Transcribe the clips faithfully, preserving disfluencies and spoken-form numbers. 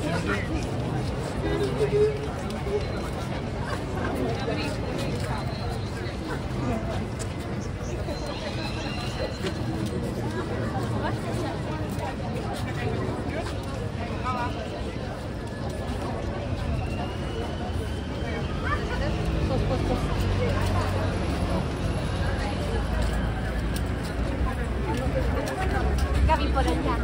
Gabi por allá.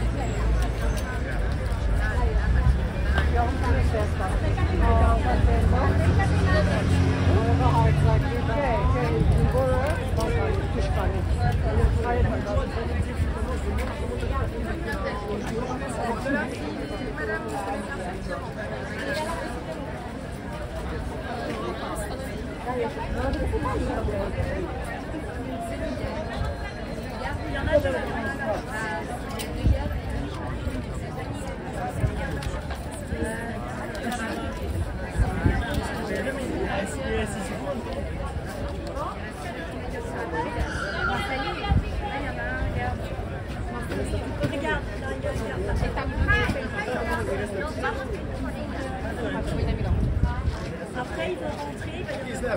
Après, ils vont rentrer.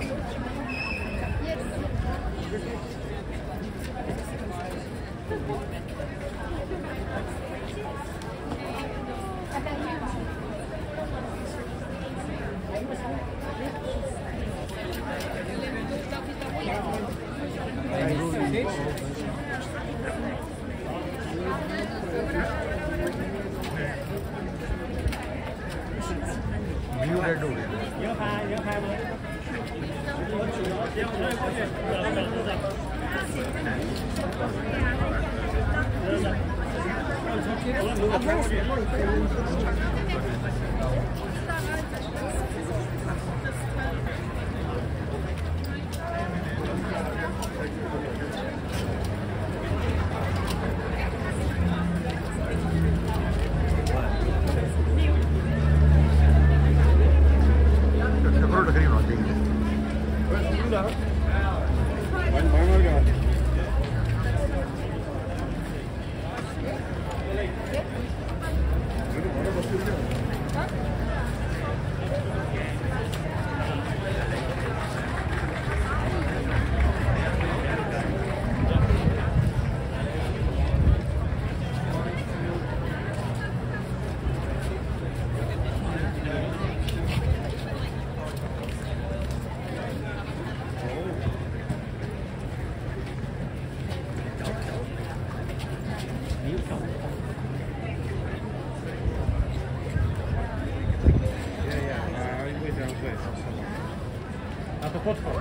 A to potwór.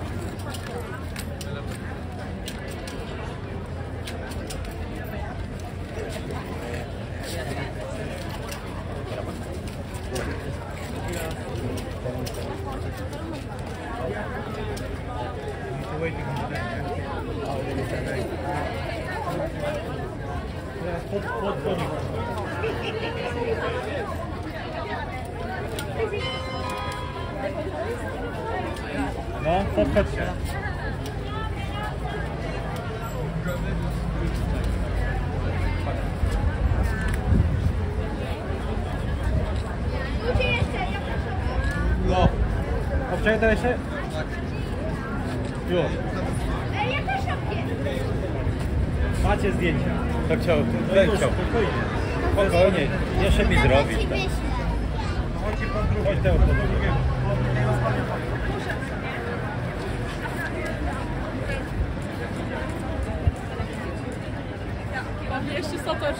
Pod, pod, pod. No, podchodźcie. No. Obczaj to jeszcze? Już. Macie zdjęcia. To chciał, to chciał. Spokojnie. Jeszcze mi zrobić. Chodź te odpowiedzi. Jeszcze satoż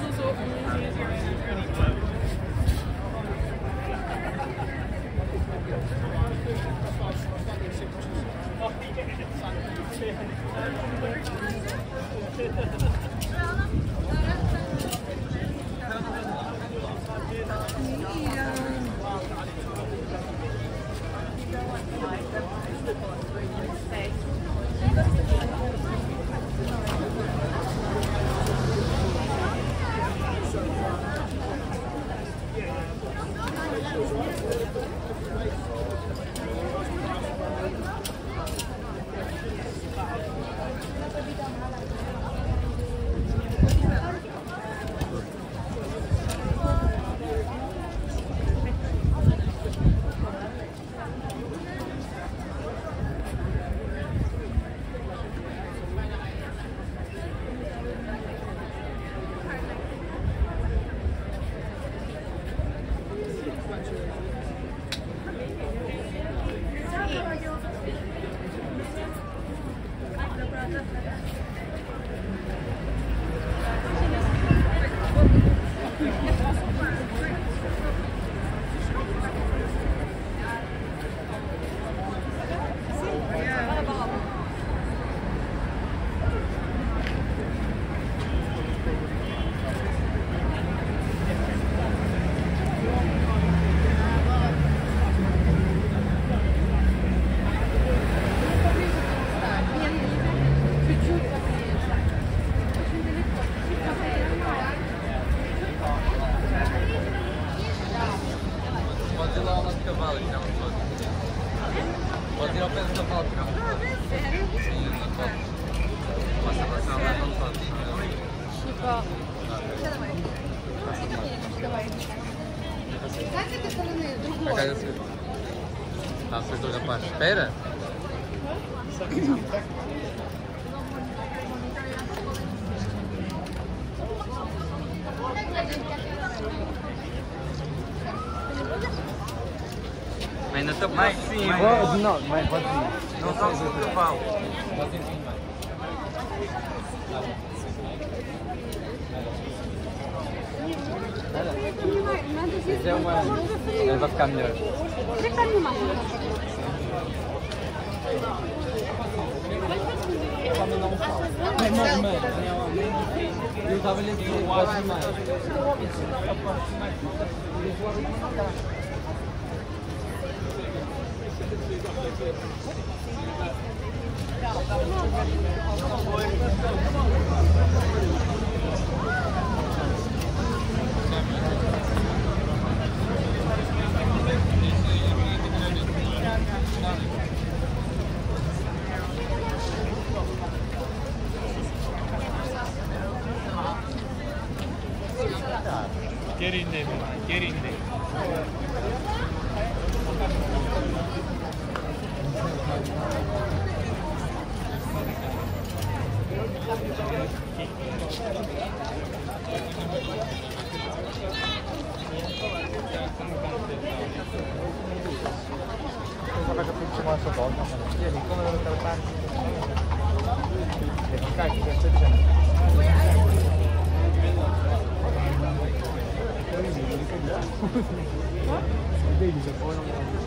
fala, tirar uma foto. Pode ir ao pé da foto. Sim, uma foto. Passa a passar lá uma foto. Ah, vocês dois rapazes. Espera! Ainda estou mais sim, Pode, não, mas pode sim. Não só o cavalo. É uma... Ele vai ficar melhor. Eu estava ali de quase mais. Get in there, man. Get in there. What?